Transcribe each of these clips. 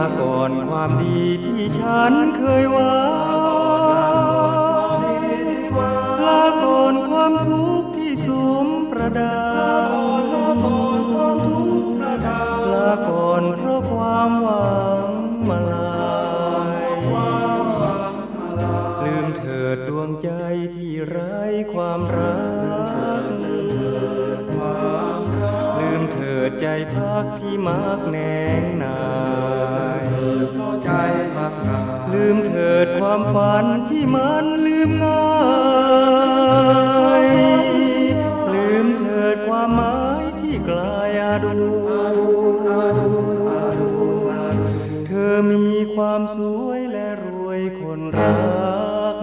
าก่อนความดีที่ฉันเคยหวังลาก่อนความทุกข์ที่สมประดาลาก่อนเพราะความหวังมาลายลืมเถิดดวงใจที่ไร้ความรักลืมเถิดใจพักที่มักแนงนายลืมเถิดความฝันที่มันลืมง่ายลืมเถิดความหมายที่กลายอาดูเธอมีความสวยและรวยคนรัก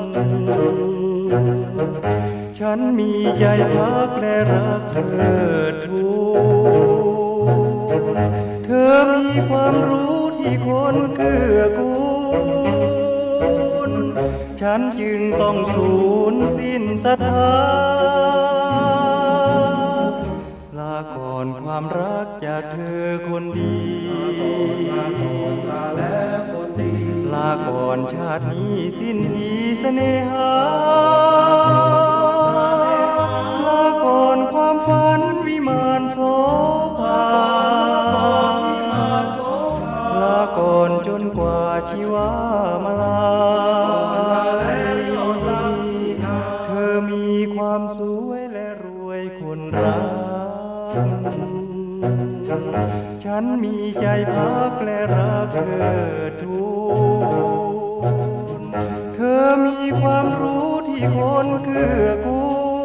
ฉันมีใจพักและรักเธอทุกเธอมีความรู้ที่คนเกื้อกูลฉันจึงต้องสูญสิ้นศรัทธาลาก่อนความรักจากเธอคนดีลาก่อนชาตินี้สิ้นทีเสน่หาลาก่อนความฝันวิมานโสภาลาก่อนจนกว่าชีวามาลายเธอมีความสวยและรวยคนรักฉันมีใจพักและรักเธอทุกเธอมีความรู้ที่คนเกื้อกู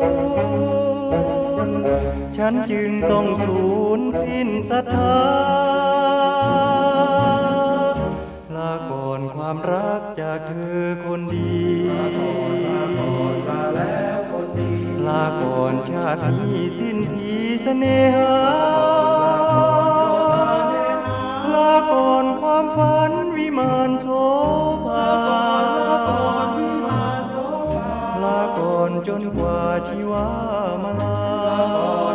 ลฉันจึงต้องสูญสิ้นศรัทธาลาก่อนความรักจากเธอคนดีลาก่อนชาตินี้สิ้นทีเสน่หาลาก่อนความฝันวิมานโสภาลาก่อนจนกว่าชีวามาลา